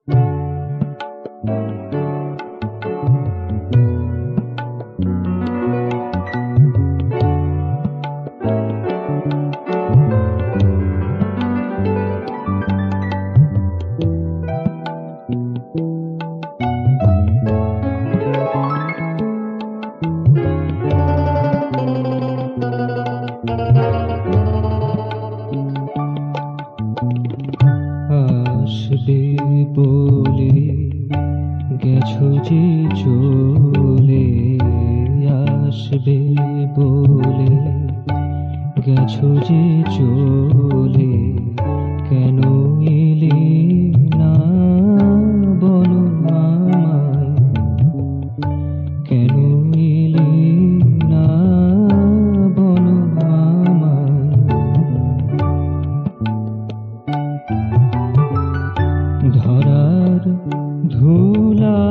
আসবে বলে গেছো যে চলে, আসবে বলে গেছো যে চলে, কেন এলে না বলো আমায়, কেন এলে না বলো আমায়। ধরার ধুলা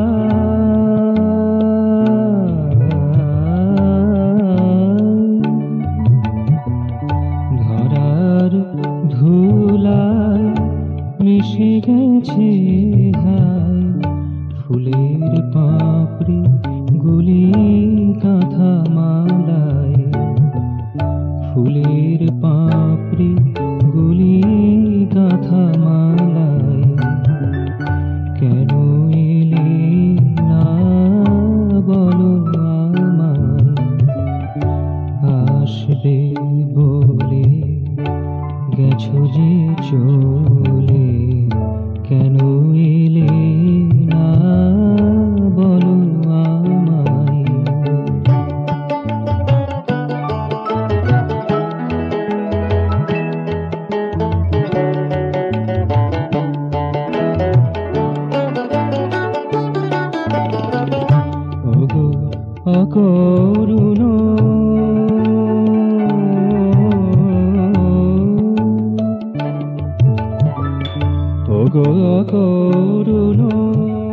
ধরার ধুলায় মিশে গেছে হায়, ফুলের পাপড়ি গুলি কাঁথা মালায়, ফুলের পাপড়ি গুলি কাঁথা মালায়, কেন এলে না বলো আমায়। আসবে বলে গেছো যে চলে, কেন এলে না বলো আমায়। ওগো অকরুণ ওগো অকরুণ